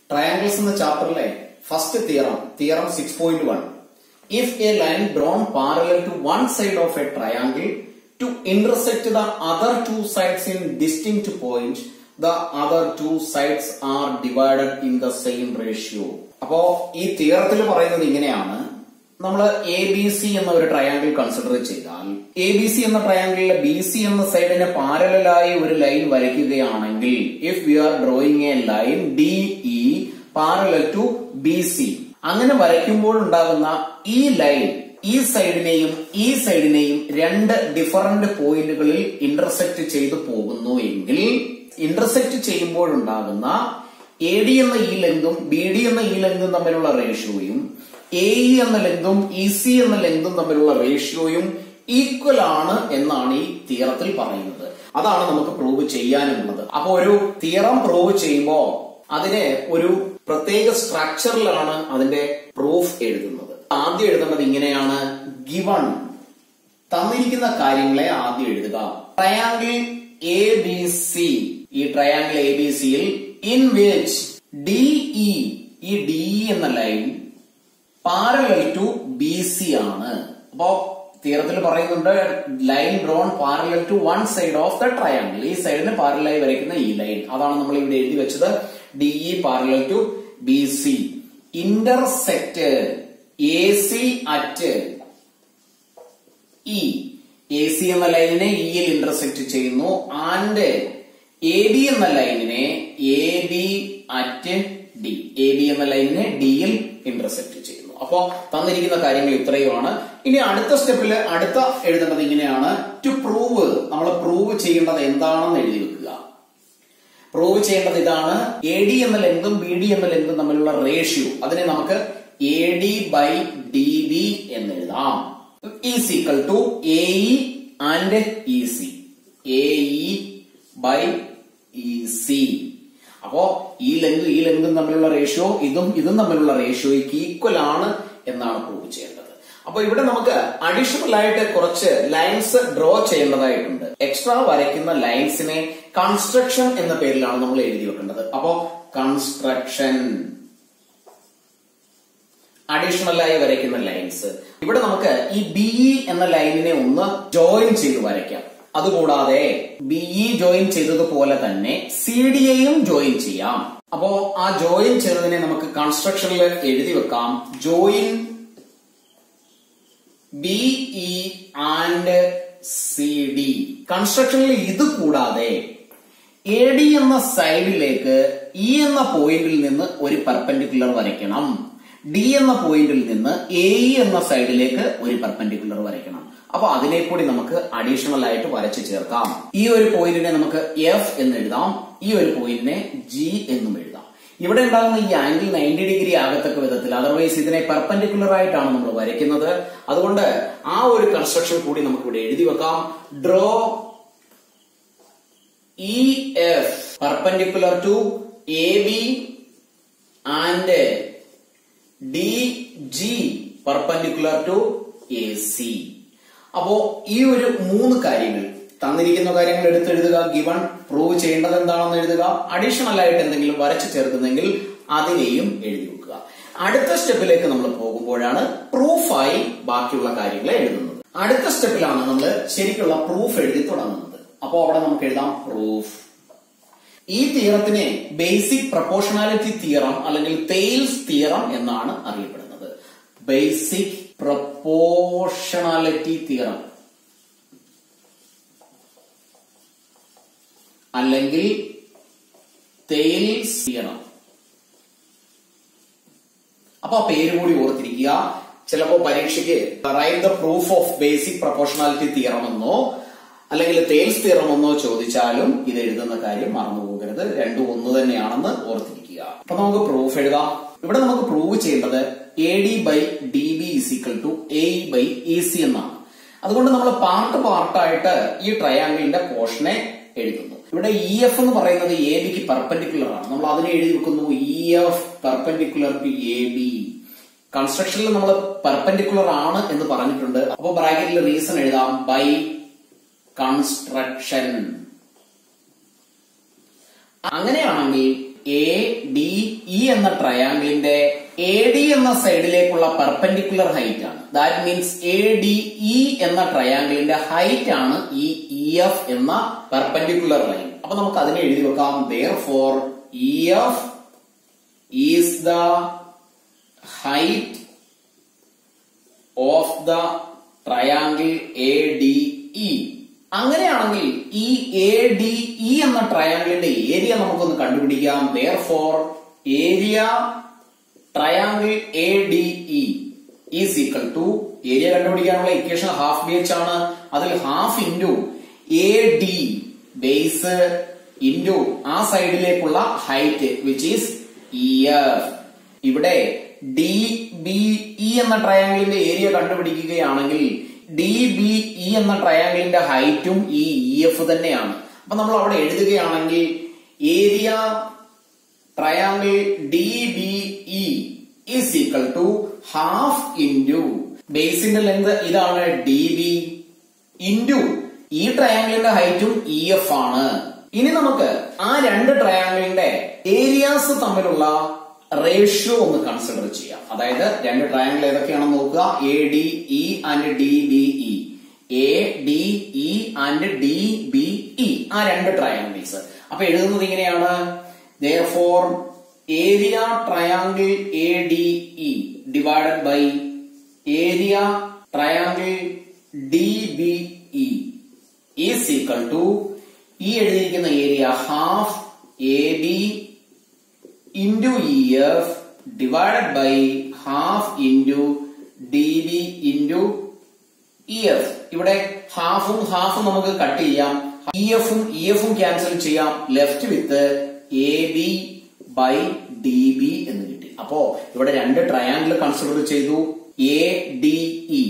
Triangles in the chapter line. First theorem 6.1. If a line drawn parallel to one side of a triangle to intersect the other two sides in distinct points, the other two sides are divided in the same ratio. അപ്പോ ഈ തിയറത്തിൽ പറയുന്നത് ഇങ്ങനെയാണ്. നമ്മൾ A B C എന്ന ഒരു triangle consider ചെയ്താൽ A B C എന്ന ട്രയാങ്കിളിലെ ബി സി എന്ന സൈഡിന് പാരലായി ഒരു ലൈൻ വരയ്ക്കുകയാണെങ്കിൽ if we are drawing a line D E parallel to B C, അങ്ങനെ വരയ്ക്കുമ്പോൾ ഉണ്ടാകുന്ന ഈ ലൈൻ ഈ സൈഡിനെയും രണ്ട് ഡിഫറന്റ് പോയിന്റുകളിൽ ഇന്റർസെക്ട് ചെയ്തു പോകുന്നു എങ്കിൽ ഇന്റർസെക്ട് ചെയ്യുമ്പോഴുണ്ടാകുന്ന എ ഡി എന്ന ഈ ലെങ്തും ബി ഡി എന്ന ഈ ലെങ്തും തമ്മിലുള്ള റേഷ്യോയും എ ഇ എന്ന ലെങ്തും ഇ സി എന്ന ലെങ്തും തമ്മിലുള്ള റേഷ്യോയും ഈക്വൽ ആണ് എന്നാണ് ഈ തിയറത്തിൽ പറയുന്നത്. അതാണ് നമുക്ക് പ്രൂവ് ചെയ്യാനുള്ളത്. അപ്പൊ ഒരു തിയറം പ്രൂവ് ചെയ്യുമ്പോൾ അതിനെ ഒരു പ്രത്യേക സ്ട്രക്ചറിലാണ് അതിന്റെ പ്രൂഫ് എഴുതുന്നത്. ആദ്യം എഴുതേണ്ടത് ഇങ്ങനെയാണ്. ഗിവൺ തന്നിരിക്കുന്ന കാര്യങ്ങളെ ആദ്യം എഴുതുക. ട്രയാങ്കിൾ എ ബി സി, ഈ ട്രയാങ്കിൾ എ ബി സിയിൽ ഇൻ വിച്ച് ഡി ഇ, ഈ ഡി എന്ന line parallel to B C ആണ്. അപ്പോ തിയറത്തിൽ പറയുന്നുണ്ട് line drawn parallel to one side of the triangle, ഈ സൈഡിന് പാരലായി വരയ്ക്കുന്ന ഈ ലൈൻ, അതാണ് നമ്മൾ ഇവിടെ എഴുതി വെച്ചത്. D E parallel to B C, intersect A C at E, A C എന്ന ലൈനിനെ ഇയിൽ ഇന്റർസെക്ട് ചെയ്യുന്നു. ആൻഡ് എ ബി എന്ന ലൈനിനെ A B at D, A B എന്ന ലൈനിനെ ഡിയിൽ ഇന്റർസെക്ട് ചെയ്യുന്നു. അപ്പോ തന്നിരിക്കുന്ന കാര്യങ്ങൾ ഇത്രയുമാണ്. ഇനി അടുത്ത സ്റ്റെപ്പിൽ അടുത്ത എഴുതേണ്ടത് ഇങ്ങനെയാണ്. ടു പ്രൂവ്, നമ്മൾ പ്രൂവ് ചെയ്യേണ്ടത് എന്താണെന്ന് എഴുതി വെക്കുക. പ്രൂവ് ചെയ്യേണ്ടത് ഇതാണ്. എ ഡി എന്ന ലെങ്തും ബി ഡി എന്ന ലെങ്തും തമ്മിലുള്ള റേഷ്യോ, അതിനെ നമുക്ക് A D by D B എന്ന് എഴുതാം. Is equal to A E and E C, A E by E C. അപ്പോ ഈ ലെങ്തും തമ്മിലുള്ള റേഷ്യോ ഇതും തമ്മിലുള്ള റേഷ്യോയ്ക്ക് ഈക്വൽ ആണ് എന്നാണ് പ്രൂവ് ചെയ്യേണ്ടത്. അപ്പൊ ഇവിടെ നമുക്ക് അഡീഷണൽ ആയിട്ട് കുറച്ച് ലൈൻസ് ഡ്രോ ചെയ്യേണ്ടതായിട്ടുണ്ട്. എക്സ്ട്രാ വരയ്ക്കുന്ന ലൈൻസിനെ കൺസ്ട്രക്ഷൻ എന്ന പേരിലാണ് നമ്മൾ എഴുതി വെക്കേണ്ടത്. അപ്പോ കൺസ്ട്രക്ഷൻ, അഡീഷണൽ ആയി വരയ്ക്കുന്ന ലൈൻസ്. ഇവിടെ നമുക്ക് ഈ ബി എന്ന ലൈനിനെ ഒന്ന് ജോയിൻ ചെയ്ത് വരയ്ക്കാം. അതുകൂടാതെ ബി ഇ ജോയിൻ ചെയ്തതുപോലെ തന്നെ സി ഡി യെയും ജോയിൻ ചെയ്യാം. അപ്പോ ആ ജോയിൻ ചെയ്തതിനെ നമുക്ക് കൺസ്ട്രക്ഷനിൽ എഴുതി വെക്കാം. Join B E and C D. കൺസ്ട്രക്ഷനിൽ ഇത് കൂടാതെ എ ഡി എന്ന സൈഡിലേക്ക് ഇ എന്ന പോയിന്റിൽ നിന്ന് ഒരു പെർപെൻഡിക്കുലർ വരയ്ക്കണം. ഡി എന്ന പോയിന്റിൽ നിന്ന് എ ഇ എന്ന സൈഡിലേക്ക് ഒരു പെർപെൻഡിക്കുലർ വരയ്ക്കണം. അപ്പൊ അതിനെ കൂടി നമുക്ക് അഡീഷണൽ ആയിട്ട് വരച്ചു ചേർക്കാം. ഈ ഒരു പോയിന്റിനെ നമുക്ക് എഫ് എന്ന് എഴുതാം, ഈ ഒരു പോയിന്റിനെ ജി എന്നും എഴുതാം. ഇവിടെ ഉണ്ടാകുന്ന ഈ ആംഗിൾ 90 ഡിഗ്രി ആകത്തക്ക വിധത്തിൽ, അതർവൈസ് ഇതിനെ പെർപെൻഡിക്കുലർ ആയിട്ടാണ് നമ്മൾ വരയ്ക്കുന്നത്. അതുകൊണ്ട് ആ ഒരു കൺസ്ട്രക്ഷൻ കൂടി നമുക്ക് ഇവിടെ എഴുതി വെക്കാം. Draw E F perpendicular to A B and D G perpendicular to A C. അപ്പോ ഈ ഒരു 3 കാര്യങ്ങൾ, തന്നിരിക്കുന്ന കാര്യങ്ങൾ എടുത്തെഴുതുക, ഗിവൺ, പ്രൂവ് ചെയ്യേണ്ടത് എന്താണെന്ന് എഴുതുക, അഡീഷണൽ ആയിട്ട് എന്തെങ്കിലും വരച്ചു ചേർക്കുന്നെങ്കിൽ അതിനെയും എഴുതി വെക്കുക. അടുത്ത സ്റ്റെപ്പിലേക്ക് നമ്മൾ പോകുമ്പോഴാണ് പ്രൂഫായി ബാക്കിയുള്ള കാര്യങ്ങളെ എഴുതുന്നത്. അടുത്ത സ്റ്റെപ്പിലാണ് നമ്മൾ ശരിക്കുള്ള പ്രൂഫ് എഴുതി തുടങ്ങുന്നത്. അപ്പോ അവിടെ നമുക്ക് എഴുതാം പ്രൂഫ്. ഈ തിയറത്തിനെ ബേസിക് പ്രൊപ്പോർഷണാലിറ്റി തിയറം അല്ലെങ്കിൽ തെയിൽസ് തിയറം എന്നാണ് അറിയപ്പെടുന്നത്. ബേസിക് പ്രൊപ്പോർഷണാലിറ്റി തിയറം അല്ലെങ്കിൽ തെയിൽസ് തിയറം. അപ്പൊ ആ പേര് കൂടി ഓർത്തിരിക്കുക. ചിലപ്പോ പരീക്ഷയ്ക്ക് write the proof of basic proportionality theorem എന്നോ അല്ലെങ്കിൽ തെയിൽസ് തിയറം എന്നോ ചോദിച്ചാലും ഇത് എഴുതുന്ന കാര്യം മറന്നു പോകരുത്. രണ്ടും ഒന്ന് തന്നെയാണെന്ന് ഓർത്തിരിക്കുക. അപ്പൊ നമുക്ക് പ്രൂഫ് എഴുതാം. ഇവിടെ നമുക്ക് പ്രൂവ് ചെയ്യേണ്ടത് A D by D B is equal to A E by E C എന്നാണ്. അതുകൊണ്ട് നമ്മൾ പാർട്ടായിട്ട് ഈ ട്രയാങ്കിളിന്റെ പോർഷനെ എഴുതുന്നു. ഇവിടെ ഇ എഫ് എന്ന് പറയുന്നത് എ ബിക്ക് പെർപെൻഡിക്കുലർ ആണ്. നമ്മൾ അതിനെ എഴുതി വെക്കുന്നു E F perpendicular to A B. കൺസ്ട്രക്ഷനിൽ നമ്മൾ പെർപെൻഡിക്കുലർ ആണ് എന്ന് പറഞ്ഞിട്ടുണ്ട്. അപ്പൊ ബ്രാക്കറ്റിൽ റീസൺ എഴുതാം ബൈ കൺസ്ട്രക്ഷൻ. അങ്ങനെയാണെങ്കിൽ എ ഡി ഇ എന്ന ട്രയാങ്കിളിന്റെ എ ഡി എന്ന സൈഡിലേക്കുള്ള പെർപെൻഡിക്കുലർ ഹൈറ്റ് ആണ്. That means A D E എന്ന ട്രയാങ്കിളിന്റെ ഹൈറ്റ് ആണ് ഈ ഇ എഫ് എന്ന പെർപെൻഡിക്കുലർ ലൈൻ. അപ്പൊ നമുക്ക് അതിനെ എഴുതി വെക്കാം. therefore E F is the height of the triangle A D E. അങ്ങനെയാണെങ്കിൽ ഈ എ ഡി ഇ എന്ന ട്രയാങ്കിളിന്റെ ഏരിയ നമുക്കൊന്ന് കണ്ടുപിടിക്കാം. therefore area triangle A D E is equal to, area കണ്ടുപിടിക്കാനുള്ള ഇക്വേഷൻ ഹാഫ് ബി എച്ച് ആണ്. അതിൽ half into A D base into ആ സൈഡിലേക്കുള്ള height which is E F. ഇവിടെ ഡി ബി ഇ എന്ന ട്രയാങ്കിളിന്റെ ഏരിയ കണ്ടുപിടിക്കുകയാണെങ്കിൽ ഡി ബി ഇ എന്ന ട്രയാങ്കിളിന്റെ ഹൈറ്റും ഈ ഇ എഫ് തന്നെയാണ്. അപ്പൊ നമ്മൾ അവിടെ എഴുതുകയാണെങ്കിൽ area triangle D B E is equal to half into ബേസിന്റെ ലെങ്ത് ഇതാണ് ഡി ബി ഇൻറ്റു ഈ ട്രയാങ്കിളിന്റെ ഹൈറ്റും ഇ എഫ് ആണ്. ഇനി നമുക്ക് ആ രണ്ട് ട്രയാങ്കിളിന്റെ ഏരിയാസ് തമ്മിലുള്ള റേഷ്യോ ഒന്ന് കൺസിഡർ ചെയ്യാം. അതായത് രണ്ട് ട്രയാങ്കിൾ ഏതൊക്കെയാണെന്ന് നോക്കുക. A D E and D B E, A D E and D B E, ആ രണ്ട് ട്രയാങ്കിൾസ്. അപ്പൊ എഴുതുന്നത് ഇങ്ങനെയാണ്. therefore area triangle A D E divided by area triangle D B E is equal to, ഈ എഴുതിയിരിക്കുന്ന area half A B into EF divided by half into DB into EF. ഇവിടെ ഹാഫും ഹാഫും നമുക്ക് cut ചെയ്യാം. EFഉം EFഉം ക്യാൻസൽ ചെയ്യാം. Left with AB by DB എന്ന് കിട്ടി. അപ്പോ ഇവിടെ രണ്ട് ട്രയാങ്കിൾ കൺസിഡർ ചെയ്തു. ADE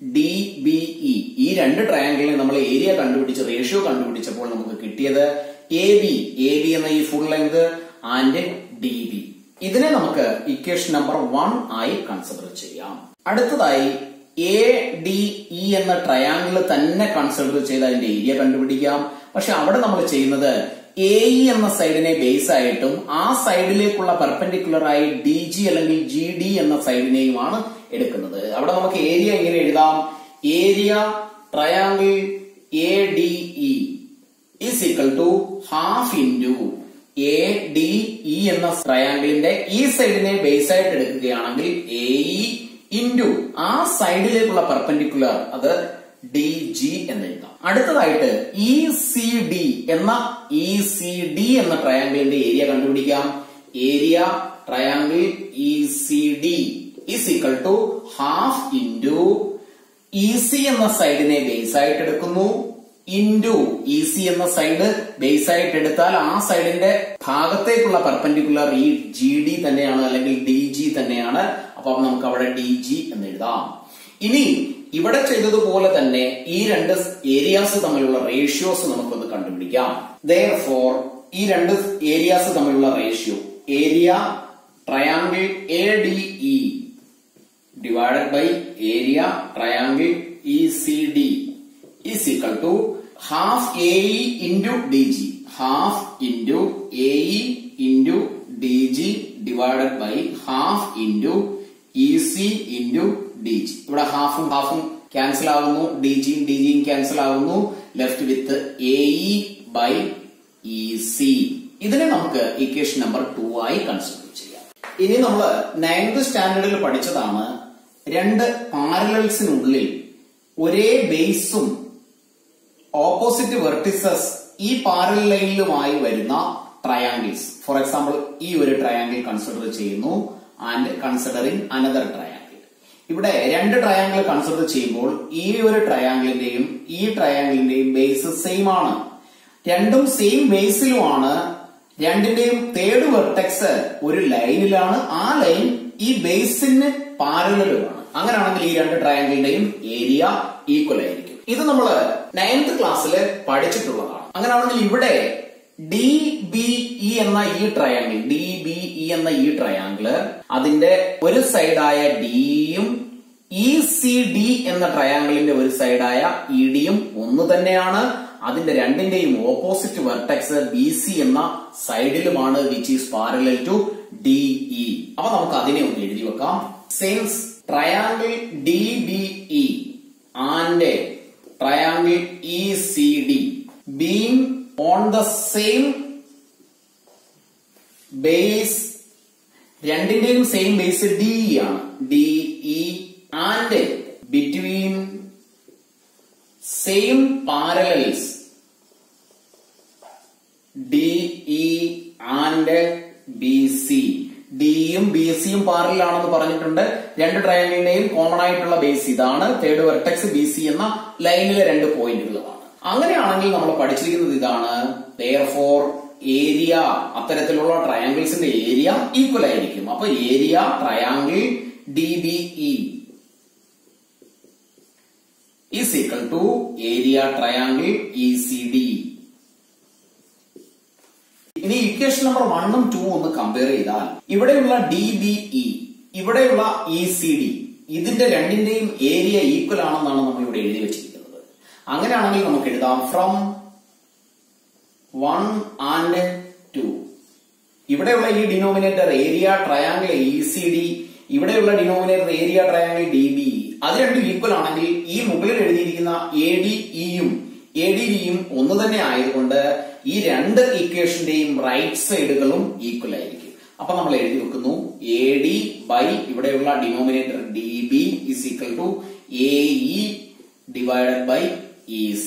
DBE ഈ രണ്ട് ട്രയാങ്കിളിനെ നമ്മൾ ഏരിയ കണ്ടുപിടിച്ച് റേഷ്യോ കണ്ടുപിടിച്ചപ്പോൾ നമുക്ക് കിട്ടിയത് AB എന്ന ഈ full length and D B. ഇതിനെ നമുക്ക് ഇക്വേഷൻ നമ്പർ 1 ആയി കൺസിഡർ ചെയ്യാം. അടുത്തതായി എ ഡി ഇ എന്ന ട്രയാങ്കിൾ തന്നെ കൺസിഡർ ചെയ്ത് അതിന്റെ ഏരിയ കണ്ടുപിടിക്കാം. പക്ഷെ അവിടെ നമ്മൾ ചെയ്യുന്നത് എ ഇ എന്ന സൈഡിനെ ബേസ് ആയിട്ടും ആ സൈഡിലേക്കുള്ള പെർപെൻഡിക്കുലർ ആയി ഡി ജി അല്ലെങ്കിൽ ജി ഡി എന്ന സൈഡിനെയുമാണ് എടുക്കുന്നത്. അവിടെ നമുക്ക് ഏരിയ എങ്ങനെ എഴുതാം. Area triangle A D E is equal to half into A D E എന്ന ട്രയാങ്കിളിന്റെ ഈ സൈഡിനെ ബേസ് ആയിട്ട് എടുക്കുകയാണെങ്കിൽ എ ഇ ഇൻറ്റു ആ സൈഡിലേക്കുള്ള പെർപെൻഡിക്കുലർ അത് ഡി ജി എന്ന് എഴുതാം. അടുത്തതായിട്ട് ഇ സി ഡി എന്ന ട്രയാങ്കിളിന്റെ ഏരിയ കണ്ടുപിടിക്കാം. Area triangle E C D is equal to half into E C എന്ന സൈഡിനെ ബേസ് ആയിട്ട് എടുക്കുന്നു ഇൻറ്റു ഇ സി എന്ന സൈഡ് ബേസ് ആയിട്ട് എടുത്താൽ ആ സൈഡിന്റെ ഭാഗത്തേക്കുള്ള പെർപെൻഡിക്കുലർ ഈ ജി ഡി തന്നെയാണ് അല്ലെങ്കിൽ ഡി ജി തന്നെയാണ്. അപ്പൊ നമുക്ക് അവിടെ ഡി ജി എന്ന് എഴുതാം. ഇനി ഇവിടെ ചെയ്തതുപോലെ തന്നെ ഈ രണ്ട് ഏരിയാസ് തമ്മിലുള്ള റേഷ്യോസ് നമുക്കൊന്ന് കണ്ടുപിടിക്കാം. therefore ഈ രണ്ട് ഏരിയാസ് തമ്മിലുള്ള ratio area triangle A D E divided by area triangle E C D is equal to half AE into DG, half into AE into DG divided by half into EC into DG. ഇവിടെ ഹാഫും ഹാഫും cancel ആകുന്നു, ഡിജിയും ഡിജിയും cancel ആകുന്നു. Left with AE by EC. ഇതിനെ നമുക്ക് equation number 2 ആയി consider ചെയ്യാം. ഇനി നമ്മൾ 9th സ്റ്റാൻഡേർഡിൽ പഠിച്ചതാണ് രണ്ട് പാരലൽസിനുള്ളിൽ ഒരേ ബേസും ഓപ്പോസിറ്റ് വെർട്ടിസസ് ഈ പാരലൽ ലൈനിലുമായി വരുന്ന ട്രയാങ്കിൾസ്. ഫോർ എക്സാമ്പിൾ ഈ ഒരു ട്രയാങ്കിൾ കൺസിഡർ ചെയ്യുന്നു ആൻഡ് കൺസിഡറിംഗ് അനദർ ട്രയാങ്കിൾ. ഇവിടെ രണ്ട് ട്രയാങ്കിൾ കൺസിഡർ ചെയ്യുമ്പോൾ ഈ ഒരു ട്രയാങ്കിളിന്റെയും ഈ ട്രയാങ്കിളിന്റെയും ബേസ് സെയിം ആണ്. രണ്ടും സെയിം ബേസിലുമാണ്. രണ്ടിന്റെയും തേർഡ് വെർട്ടെക്സ് ഒരു ലൈനിലാണ്. ആ ലൈൻ ഈ ബേസിന് പാരലലുമാണ്. അങ്ങനെയാണെങ്കിൽ ഈ രണ്ട് ട്രയാങ്കിളിന്റെയും ഏരിയ ഈക്വൽ ആയിരിക്കും. ഇത് നമ്മൾ 9th ക്ലാസ്സിൽ പഠിച്ചിട്ടുള്ളതാണ്. അങ്ങനെയാണെങ്കിൽ ഇവിടെ ഡി ബി ഇ എന്ന ഈ ട്രയാങ്കിള് അതിന്റെ ഒരു സൈഡായ ഡിയും ഇ സി ഡി എന്ന ട്രയാങ്കിളിന്റെ ഒരു സൈഡായ ഇ ഡിയും ഒന്ന് തന്നെയാണ്. അതിന്റെ രണ്ടിന്റെയും ഓപ്പോസിറ്റ് വെർട്ടെക്സ് BC എന്ന സൈഡിലുമാണ്, which is parallel to DE. അപ്പൊ നമുക്ക് അതിനെ ഒന്ന് എഴുതി വെക്കാം. Since triangle DBE and triangle ECD being on the same base, രണ്ടിന്റെയും സെയിം ബേസ് DE ആണ്, DE and between same parallels DE and BC. ഡിയും BCയും പാരലാണെന്ന് പറഞ്ഞിട്ടുണ്ട്. രണ്ട് ട്രയാങ്കിളിന്റെയും കോമൺ ആയിട്ടുള്ള ബേസ് ഇതാണ്. തേർഡ് വെർട്ടെക്സ് BC എന്ന ലൈനിലെ രണ്ട് പോയിന്റുകളാണ്. അങ്ങനെയാണെങ്കിൽ നമ്മൾ പഠിച്ചിരിക്കുന്നത് ഇതാണ്. therefore ഏരിയ, അത്തരത്തിലുള്ള ട്രയാങ്കിൾസിന്റെ ഏരിയ ഈക്വൽ ആയിരിക്കും. അപ്പൊ area triangle DBE is equal to area triangle ECD. ഇനി ഇക്വേഷൻ നമ്പർ 1 ഉം 2 ഒന്ന് കമ്പയർ ചെയ്താൽ ഇവിടെയുള്ള DBE, ഇവിടെയുള്ള ECD, ഇതിന്റെ രണ്ടിന്റെയും ഏരിയ ഈക്വൽ ആണെന്നാണ് നമ്മൾ ഇവിടെ എഴുതി വെച്ചിരിക്കുന്നത്. അങ്ങനെയാണെങ്കിൽ നമുക്ക് എഴുതാം ഫ്രം 1 and 2. ഇവിടെയുള്ള ഈ ഡിനോമിനേറ്റർ ഏരിയ ട്രയാങ്കിൾ ECD, ഇവിടെയുള്ള ഡിനോമിനേറ്റർ ഏരിയ ട്രയാങ്കിൾ DBE, അത് രണ്ടും ഈക്വൽ ആണെങ്കിൽ ഈ മുകളിൽ എഴുതിയിരിക്കുന്ന ADEയും ADBയും ഒന്ന് തന്നെ ആയതുകൊണ്ട് ഈ രണ്ട് ഇക്വേഷന്റെയും റൈറ്റ് സൈഡുകളും ഈക്വൽ ആയിരിക്കും. അപ്പൊ നമ്മൾ എഴുതി വെക്കുന്നു AD ബൈ ഇവിടെയുള്ള denominator DB is equal to AE divided by EC.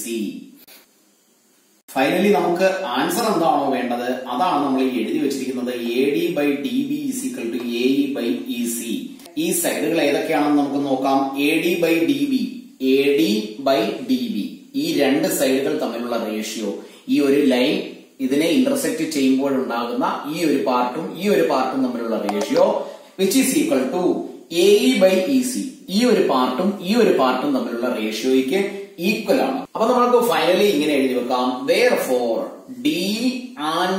Finally നമുക്ക് ആൻസർ എന്താണോ വേണ്ടത് അതാണ് നമ്മൾ എഴുതി വെച്ചിരിക്കുന്നത്. AD by DB is equal to AE by EC. ഈ സൈഡുകൾ ഏതൊക്കെയാണെന്ന് നമുക്ക് നോക്കാം. AD by DB, AD by DB, ഈ രണ്ട് സൈഡുകൾ തമ്മിലുള്ള റേഷ്യോ, ഈ ഒരു ലൈൻ ഇതിനെ ഇന്റർസെക്ട് ചെയ്യുമ്പോൾ ഉണ്ടാകുന്ന ഈ ഒരു പാർട്ടും തമ്മിലുള്ള ratio which is equal to AE by EC. ഈ ഒരു പാർട്ടും തമ്മിലുള്ള റേഷ്യോയ്ക്ക് ഈക്വൽ ആണ്. അപ്പൊ നമ്മൾക്ക് ഫൈനലി ഇങ്ങനെ എഴുതി വെക്കാം. therefore D and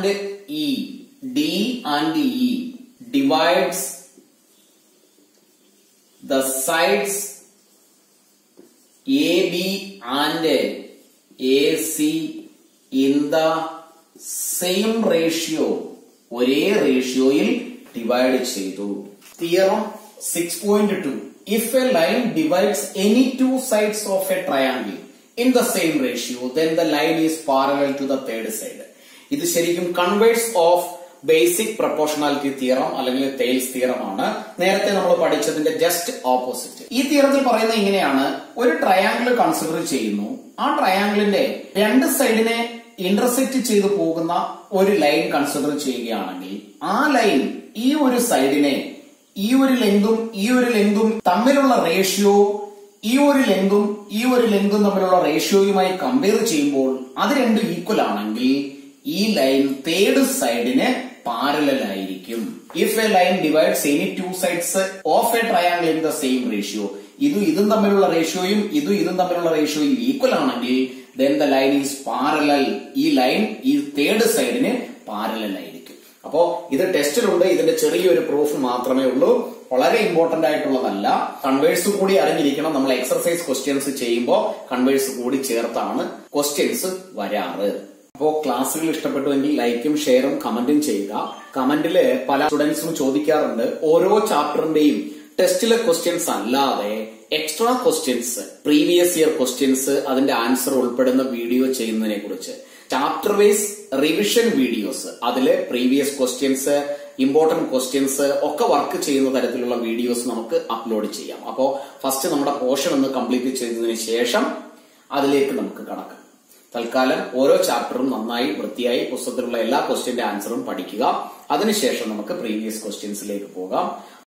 E divides the sides AB and AC in the same ratio, ഒരേ റേഷ്യോയിൽ ഡിവൈഡ് ചെയ്തു. Theorem 6.2. If a line divides any two sides of a triangle in the same ratio, then the line is parallel to the third side. ഇത് ശരിക്കും converse of basic proportionality theorem അല്ലെങ്കിൽ Thales theorem ആണ്. നേരത്തെ നമ്മൾ പഠിച്ചതിന്റെ just opposite. ഈ തിയറത്തിൽ പറയുന്നത് ഇങ്ങനെയാണ്. ഒരു ട്രയാങ്കിൾ കൺസിഡർ ചെയ്യുന്നു. ആ ട്രയാങ്കിളിന്റെ രണ്ട് സൈഡിനെ ഇന്റർസെക്ട് ചെയ്തു പോകുന്ന ഒരു ലൈൻ കൺസിഡർ ചെയ്യുകയാണെങ്കിൽ ആ ലൈൻ ഈ ഒരു സൈഡിനെ ഈ ഒരു ലെങ്തും തമ്മിലുള്ള റേഷ്യോ ഈ ഒരു ലെങ്തും തമ്മിലുള്ള റേഷ്യോയുമായി കമ്പയർ ചെയ്യുമ്പോൾ അത് രണ്ടും ഈക്വൽ ആണെങ്കിൽ ഈ ലൈൻ തേർഡ് സൈഡിന് പാരലൽ ആയിരിക്കും. If a line divides any two sides of a triangle in the same ratio, ഇതും തമ്മിലുള്ള റേഷ്യോയും തമ്മിലുള്ള റേഷ്യോയും ഈക്വൽ ആണെങ്കിൽ then the line is parallel. ഈ ലൈൻ ഈ തേർഡ് സൈഡിന് പാരലൽ ആയിരിക്കും. അപ്പോ ഇത് ടെസ്റ്റിലുണ്ട്. ഇതിന്റെ ചെറിയൊരു പ്രൂഫ് മാത്രമേ ഉള്ളൂ. വളരെ ഇമ്പോർട്ടന്റ് ആയിട്ടുള്ളതല്ല. കൺവേഴ്സ് കൂടി അറിഞ്ഞിരിക്കണം. നമ്മൾ എക്സർസൈസ് ക്വസ്റ്റ്യൻസ് ചെയ്യുമ്പോൾ കൺവേഴ്സ് കൂടി ചേർത്താണ് ക്വസ്റ്റ്യൻസ് വരാറ്. അപ്പോ ക്ലാസ്സുകൾ ഇഷ്ടപ്പെട്ടുവെങ്കിൽ ലൈക്കും ഷെയറും കമന്റും ചെയ്യുക. കമന്റില് പല സ്റ്റുഡൻസും ചോദിക്കാറുണ്ട് ഓരോ ചാപ്റ്ററിന്റെയും ടെസ്റ്റിലെ ക്വസ്റ്റ്യൻസ് അല്ലാതെ extra questions, previous year questions, അതിന്റെ ആൻസർ ഉൾപ്പെടുന്ന വീഡിയോ ചെയ്യുന്നതിനെ കുറിച്ച്. ചാപ്റ്റർ വൈസ് റിവിഷൻ വീഡിയോസ്, അതില് പ്രീവിയസ് ക്വസ്റ്റ്യൻസ്, ഇമ്പോർട്ടന്റ് ക്വസ്റ്റ്യൻസ് ഒക്കെ വർക്ക് ചെയ്യുന്ന തരത്തിലുള്ള വീഡിയോസ് നമുക്ക് അപ്ലോഡ് ചെയ്യാം. അപ്പോ ഫസ്റ്റ് നമ്മുടെ പോർഷൻ ഒന്ന് കംപ്ലീറ്റ് ചെയ്തതിനു ശേഷം അതിലേക്ക് നമുക്ക് കടക്കാം. തൽക്കാലം ഓരോ ചാപ്റ്ററും നന്നായി വൃത്തിയായി പുസ്തകത്തിലുള്ള എല്ലാ ക്വസ്റ്റ്യന്റെ ആൻസറും പഠിക്കുക. അതിനുശേഷം നമുക്ക് പ്രീവിയസ് ക്വസ്റ്റ്യൻസിലേക്ക് പോകാം.